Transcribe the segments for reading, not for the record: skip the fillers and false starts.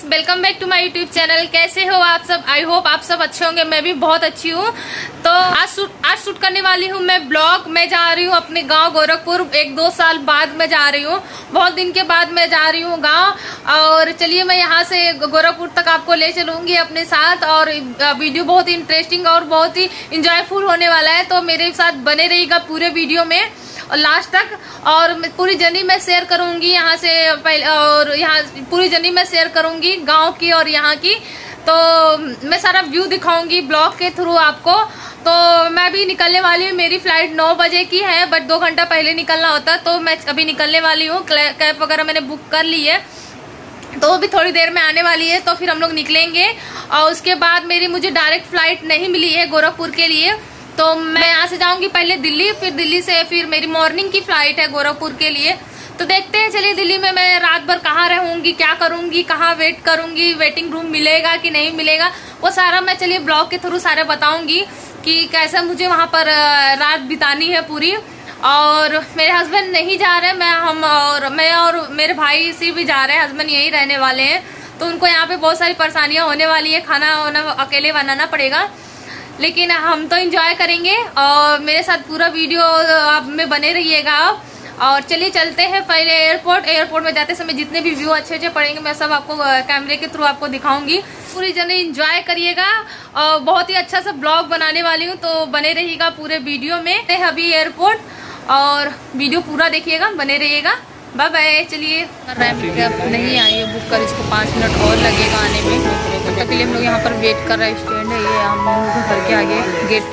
Welcome back to my YouTube channel. कैसे हो आप सब? आई होप आप सब अच्छे होंगे। मैं भी बहुत अच्छी हूँ। तो आज शूट करने वाली हूँ मैं ब्लॉग। मैं जा रही हूँ अपने गांव गोरखपुर। 1-2 साल बाद मैं जा रही हूँ, बहुत दिन के बाद मैं जा रही हूँ गांव। और चलिए मैं यहाँ से गोरखपुर तक आपको ले चलूंगी अपने साथ। और वीडियो बहुत ही इंटरेस्टिंग और बहुत ही इंजॉयफुल होने वाला है, तो मेरे साथ बने रहिएगा पूरे वीडियो में और लास्ट तक। और पूरी जर्नी मैं शेयर करूंगी यहाँ से पहले, और यहाँ पूरी जर्नी मैं शेयर करूंगी गांव की और यहाँ की। तो मैं सारा व्यू दिखाऊंगी ब्लॉग के थ्रू आपको। तो मैं भी निकलने वाली हूँ। मेरी फ्लाइट 9 बजे की है, बट 2 घंटा पहले निकलना होता, तो मैं अभी निकलने वाली हूँ। कैब वगैरह मैंने बुक कर ली है, तो वो भी थोड़ी देर में आने वाली है। तो फिर हम लोग निकलेंगे। और उसके बाद मुझे डायरेक्ट फ्लाइट नहीं मिली है गोरखपुर के लिए, तो मैं यहाँ से जाऊंगी पहले दिल्ली, फिर दिल्ली से फिर मेरी मॉर्निंग की फ्लाइट है गोरखपुर के लिए। तो देखते हैं, चलिए दिल्ली में मैं रात भर कहाँ रहूंगी, क्या करूंगी, कहाँ वेट करूंगी, वेटिंग रूम मिलेगा कि नहीं मिलेगा, वो सारा मैं चलिए ब्लॉग के थ्रू सारे बताऊंगी कि कैसा मुझे वहां पर रात बितानी है पूरी। और मेरे हस्बैंड नहीं जा रहे, मैं और मेरे भाई सी भी जा रहे हैं। हस्बैंड यहीं रहने वाले हैं, तो उनको यहाँ पे बहुत सारी परेशानियां होने वाली है। खाना वाना अकेले बनाना पड़ेगा, लेकिन हम तो एंजॉय करेंगे। और मेरे साथ पूरा वीडियो आप में बने रहिएगा आप। और चलिए चलते हैं पहले एयरपोर्ट में जाते समय जितने भी व्यू अच्छे पड़ेंगे मैं सब आपको कैमरे के थ्रू आपको दिखाऊंगी। पूरी जर्नी एंजॉय करिएगा और बहुत ही अच्छा सा ब्लॉग बनाने वाली हूँ, तो बने रहिएगा पूरे वीडियो में। अभी एयरपोर्ट और वीडियो पूरा देखिएगा, बने रहिएगा। Bye bye. चलिए रैंप कैब नहीं आई है, बुक कर, इसको 5 मिनट और लगेगा आने में। तब तक के लिए हम लोग यहाँ पर वेट कर रहे हैं। स्टैंड है ये, हम लोग घर के आगे गेट।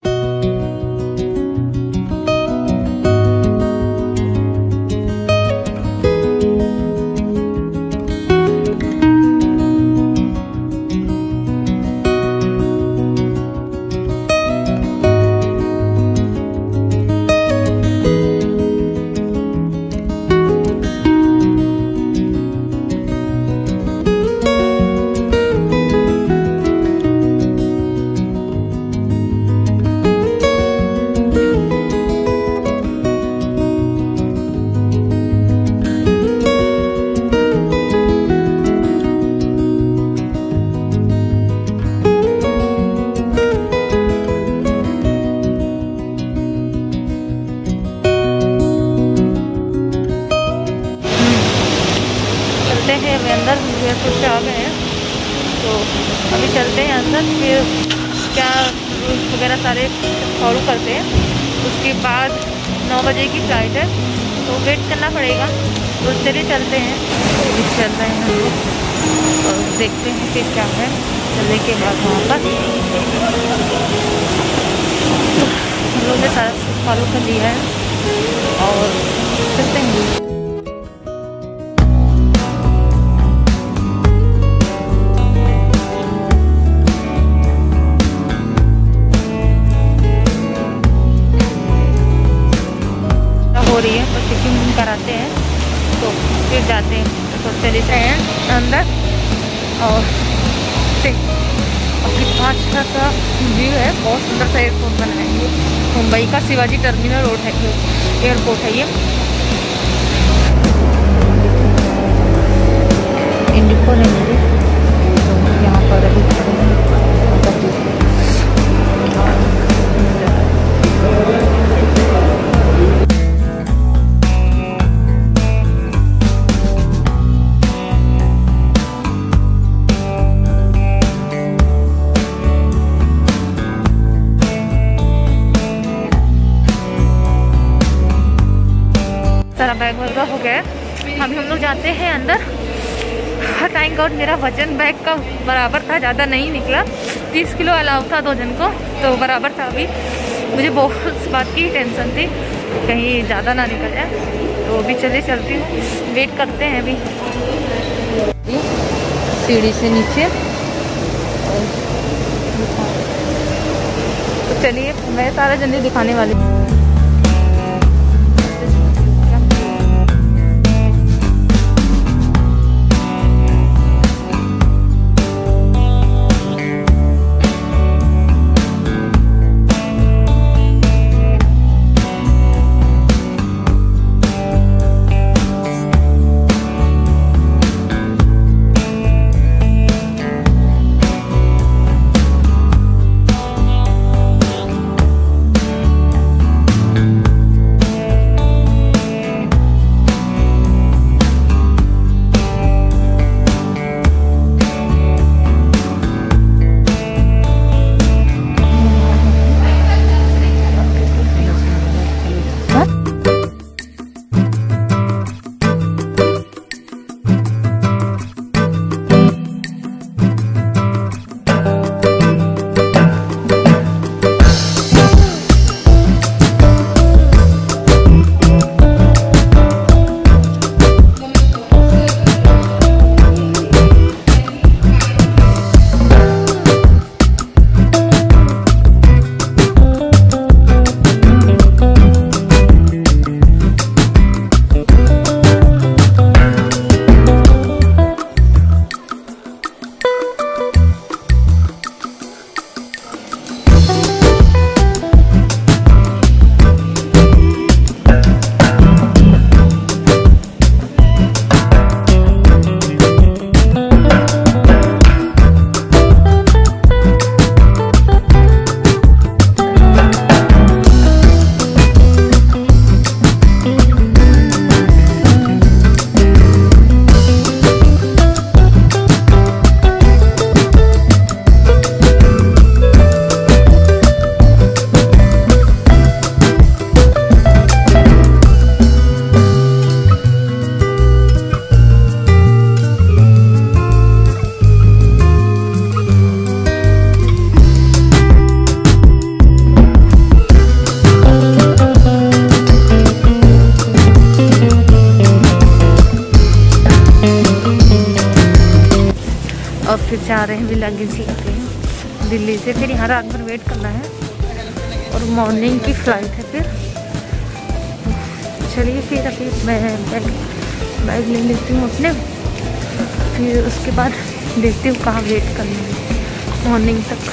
अंदर एयरपोर्ट से आ गए हैं, तो अभी चलते हैं अंदर। फिर क्या रूल्स वगैरह सारे फॉलो करते हैं। उसके बाद 9 बजे की फ्लाइट है, तो वेट करना पड़ेगा। तो चलिए चलते हैं। अभी चल रहे हैं हम लोग और देखते हैं कि क्या है। चलने के बाद वहाँ पर हम लोग ने सारा फॉलो कर लिया है और चलते हैं। हो रही है, तो चेकिंग कराते हैं, तो फिर जाते हैं। तो चले जाए अंदर और कितना अच्छा सा व्यू है, बहुत सुंदर सा एयरपोर्ट बना है। मुंबई का शिवाजी टर्मिनल रोड है, एयरपोर्ट है ये। इंडिको है मेरी, तो यहाँ पर अभी सारा बैग वगैरह हो गया। अभी हम लोग जाते हैं अंदर। थैंक गॉड मेरा वजन बैग का बराबर था, ज़्यादा नहीं निकला। 30 किलो अलाउ था 2 जन को, तो बराबर था। अभी मुझे बहुत इस बात की टेंशन थी कहीं ज़्यादा ना निकल जाए, तो अभी चलती हूँ। वेट करते हैं अभी सीढ़ी से नीचे। तो चलिए मैं सारा जल्दी दिखाने वाली हूँ। और फिर जा रहे हैं भी लगेज लेके दिल्ली से। फिर यहाँ रात भर वेट करना है और मॉर्निंग की फ़्लाइट है फिर। चलिए फिर अभी मैं बैग ले लेती हूँ अपने, फिर उसके बाद देखती हूँ कहाँ वेट करना है मॉर्निंग तक।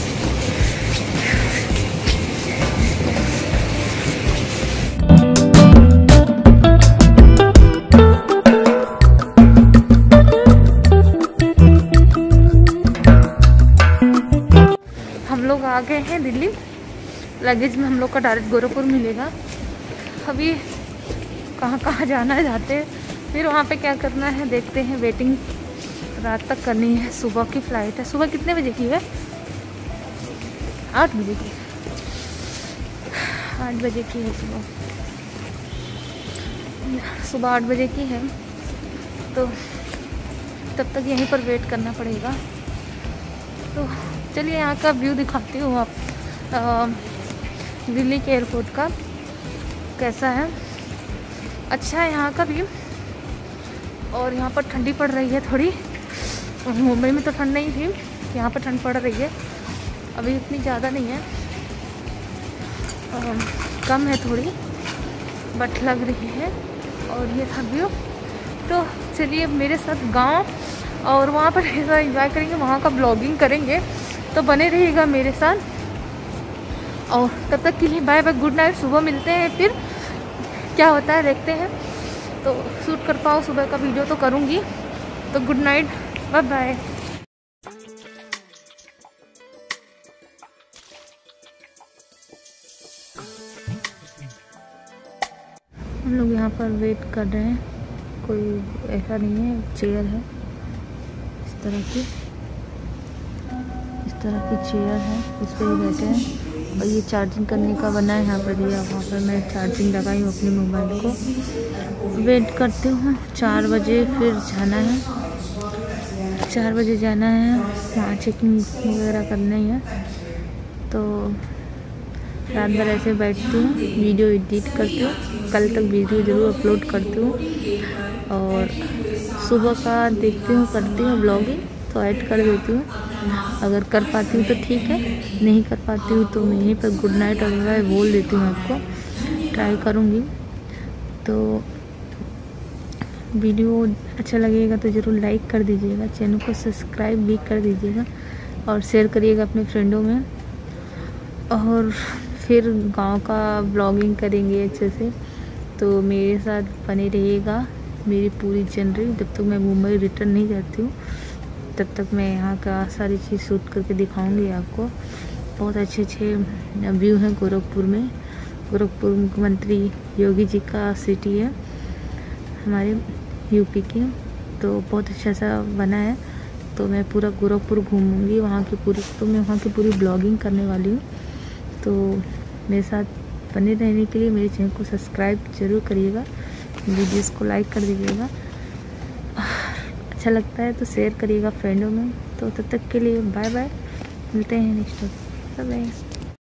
हम लोग आ गए हैं दिल्ली। लगेज में हम लोग का डायरेक्ट गोरखपुर मिलेगा। अभी कहाँ कहाँ जाना है जाते हैं, फिर वहाँ पे क्या करना है देखते हैं। वेटिंग रात तक करनी है। सुबह की फ़्लाइट है। सुबह कितने बजे की है? 8 बजे की। 8 बजे की है सुबह 8 बजे की है। तो तब तक यहीं पर वेट करना पड़ेगा। तो चलिए यहाँ का व्यू दिखाती हूँ आप, दिल्ली के एयरपोर्ट का कैसा है। अच्छा है यहाँ का व्यू। और यहाँ पर ठंडी पड़ रही है थोड़ी। मुंबई में तो ठंड नहीं थी, यहाँ पर ठंड पड़ रही है। अभी इतनी ज़्यादा नहीं है, कम है थोड़ी, बट लग रही है। और ये था व्यू। तो चलिए मेरे साथ गांव और वहाँ पर ऐसा एंजॉय करेंगे, वहाँ का ब्लॉगिंग करेंगे। तो बने रहिएगा मेरे साथ। और तब तक के लिए बाय बाय, गुड नाइट। सुबह मिलते हैं, फिर क्या होता है देखते हैं। तो शूट कर पाऊँ सुबह का वीडियो तो करूँगी। तो गुड नाइट, बाय बाय। हम लोग यहाँ पर वेट कर रहे हैं। कोई ऐसा नहीं है, चेयर है इस तरह की चेयर है, इस पर ही बैठे हैं। और ये चार्जिंग करने का बना है यहाँ पर दिया। वहाँ पर मैं चार्जिंग लगाई हूँ अपने मोबाइल को। वेट करते हूँ 4 बजे फिर जाना है। 4 बजे जाना है, वहाँ चेकिंग वगैरह करनी है। तो रात भर ऐसे बैठती हूँ, वीडियो एडिट करती हूँ। कल तक वीडियो ज़रूर अपलोड करती हूँ। और सुबह का देखती हूँ, करती हूँ ब्लॉगिंग तो ऐड कर देती हूँ। अगर कर पाती हूँ तो ठीक है, नहीं कर पाती हूँ तो मैं यहीं पर गुड नाइट और बाय बोल देती हूँ आपको। ट्राई करूँगी। तो वीडियो अच्छा लगेगा तो ज़रूर लाइक कर दीजिएगा, चैनल को सब्सक्राइब भी कर दीजिएगा और शेयर करिएगा अपने फ्रेंडों में। और फिर गांव का ब्लॉगिंग करेंगे अच्छे से। तो मेरे साथ बने रहिएगा मेरी पूरी जनवरी, जब तक मैं मुंबई रिटर्न नहीं जाती हूँ तब तक मैं यहाँ का सारी चीज़ शूट करके दिखाऊंगी आपको। बहुत अच्छे व्यू हैं गोरखपुर में। गोरखपुर मुख्यमंत्री योगी जी का सिटी है हमारे यूपी की। तो बहुत अच्छा सा बना है। तो मैं पूरा गोरखपुर घूमूंगी, वहाँ की पूरी ब्लॉगिंग करने वाली हूँ। तो मेरे साथ बने रहने के लिए मेरे चैनल को सब्सक्राइब जरूर करिएगा, वीडियोस को लाइक कर दीजिएगा। अच्छा लगता है तो शेयर करिएगा फ्रेंडों में। तो तब तक के लिए बाय बाय, मिलते हैं नेक्स्ट बाय बाय।